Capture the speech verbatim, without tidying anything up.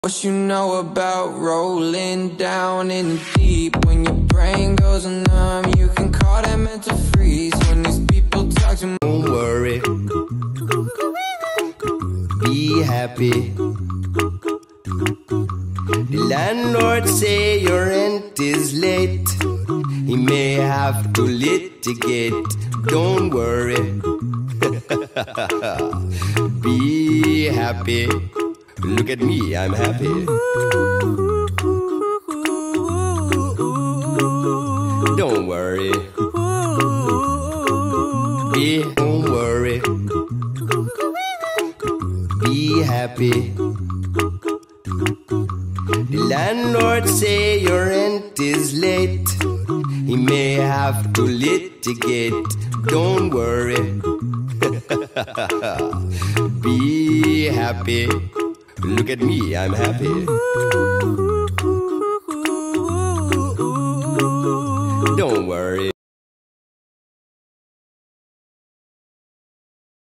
What you know about rolling down in the deep? When your brain goes numb, you can call that mental freeze. When these people talk to me, don't worry, be happy. The landlord say your rent is late, he may have to litigate. Don't worry, be happy. Look at me, I'm happy. Don't worry, be, don't worry, be happy. The landlord say your rent is late, he may have to litigate. Don't worry, be happy. Look at me, I'm happy. Don't worry.